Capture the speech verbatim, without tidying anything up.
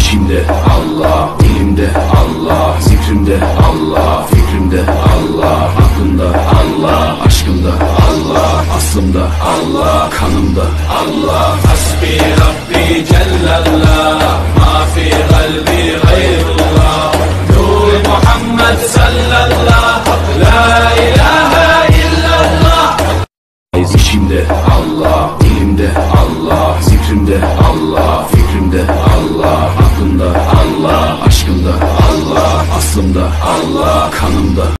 İçimde Allah, dilimde Allah, zikrimde Allah, fikrimde Allah, aklımda Allah, aşkımda Allah, aslımda Allah, kanımda Allah. Hasbi Rabbi Cellallah, ma fi kalbi gayrullah, Nur Muhammed sallallahu, la ilahe illallah. İçimde Allah, dilimde Allah, zikrimde Allah, fikrimde Allah, aklımda Allah, aşkımda Allah, aslımda